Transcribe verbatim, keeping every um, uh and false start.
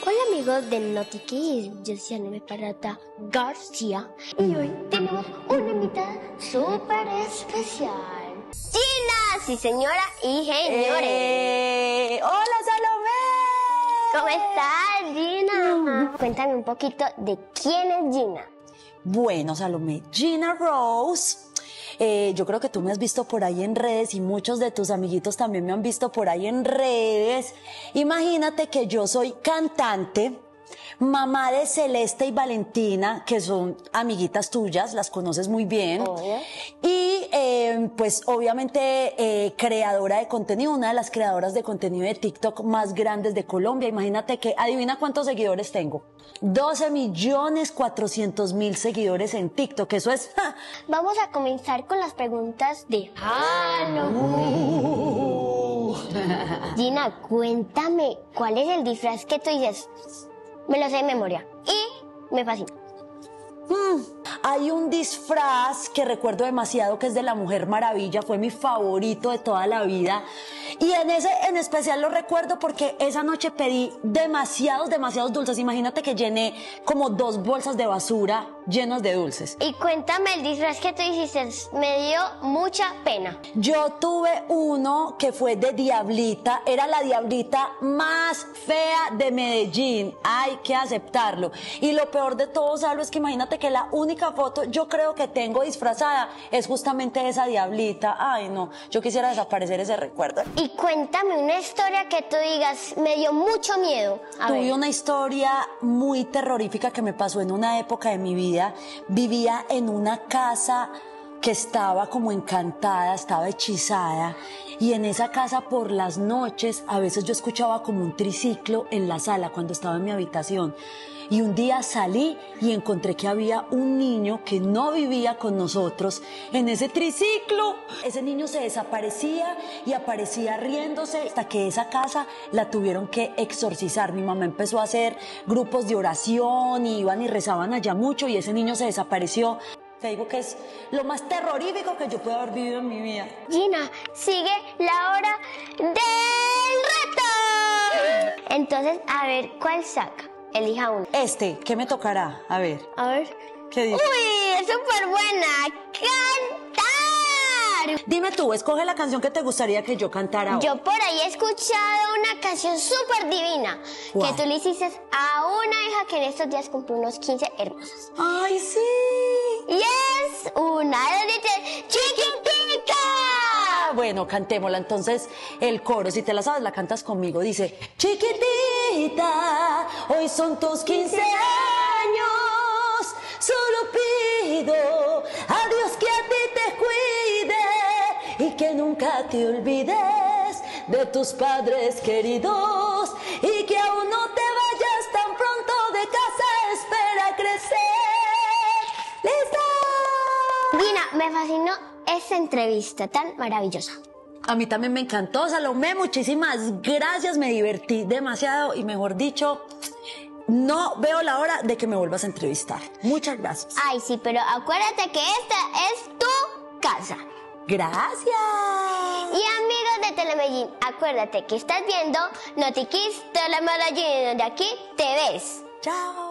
Hola amigos de NotiKids, yo soy Anime Parata García y hoy tenemos una invitada súper especial. ¡Gina! Sí señora y señores. Eh, ¡Hola Salomé! ¿Cómo estás, Gina? Mm. Cuéntame un poquito de quién es Gina. Bueno, Salomé, Gina Rose. Eh, yo creo que tú me has visto por ahí en redes y muchos de tus amiguitos también me han visto por ahí en redes. Imagínate que yo soy cantante, mamá de Celeste y Valentina, que son amiguitas tuyas, las conoces muy bien. Oh. Y eh, pues obviamente eh, creadora de contenido, una de las creadoras de contenido de TikTok más grandes de Colombia. Imagínate que, adivina cuántos seguidores tengo. doce millones cuatrocientos mil seguidores en TikTok, eso es... ¡ja! Vamos a comenzar con las preguntas de Halloween. Uh. Gina, cuéntame, ¿cuál es el disfraz que tú dices? Me lo sé de memoria y me fascina. Mm, hay un disfraz que recuerdo demasiado que es de la Mujer Maravilla, fue mi favorito de toda la vida y en ese en especial lo recuerdo porque esa noche pedí demasiados, demasiados dulces. Imagínate que llené como dos bolsas de basura llenas de dulces. Y cuéntame el disfraz que tú hiciste, me dio mucha pena. Yo tuve uno que fue de Diablita, era la Diablita más fea de Medellín, hay que aceptarlo. Y lo peor de todo, Salo, es que imagínate que la única foto yo creo que tengo disfrazada es justamente esa Diablita. Ay no, yo quisiera desaparecer ese recuerdo. Y cuéntame una historia que tú digas, me dio mucho miedo. A Tuve ver. una historia muy terrorífica que me pasó en una época de mi vida. Vivía en una casa que estaba como encantada, estaba hechizada, y en esa casa por las noches a veces yo escuchaba como un triciclo en la sala cuando estaba en mi habitación. Y un día salí y encontré que había un niño que no vivía con nosotros en ese triciclo. Ese niño se desaparecía y aparecía riéndose hasta que esa casa la tuvieron que exorcizar. Mi mamá empezó a hacer grupos de oración y iban y rezaban allá mucho y ese niño se desapareció. Te digo que es lo más terrorífico que yo puedo haber vivido en mi vida. Gina, sigue la hora del reto. Entonces, a ver, ¿cuál saca? Elija uno. Este, ¿qué me tocará? A ver. A ver. ¿Qué dice? ¡Uy! ¡Es súper buena! ¡Cantar! Dime tú, escoge la canción que te gustaría que yo cantara hoy. Yo por ahí he escuchado una canción súper divina. ¿Cuál? Que tú le hiciste a una hija que en estos días cumplió unos quince hermosos. ¡Ay, sí! Y es una de chiquitica. Bueno, cantémosla entonces el coro. Si te la sabes, la cantas conmigo. Dice: chiquitita, hoy son tus quince años. Solo pido a Dios que a ti te cuide y que nunca te olvides de tus padres queridos y que aún no te vayas tan pronto de casa. Espera crecer. ¡Listo! Gina, me fascinó esta entrevista tan maravillosa. A mí también me encantó, Salomé, muchísimas gracias, me divertí demasiado y mejor dicho, no veo la hora de que me vuelvas a entrevistar. Muchas gracias. Ay, sí, pero acuérdate que esta es tu casa. Gracias. Y amigos de Telemedellín, acuérdate que estás viendo NotiKids Telemedellín, donde aquí te ves. Chao.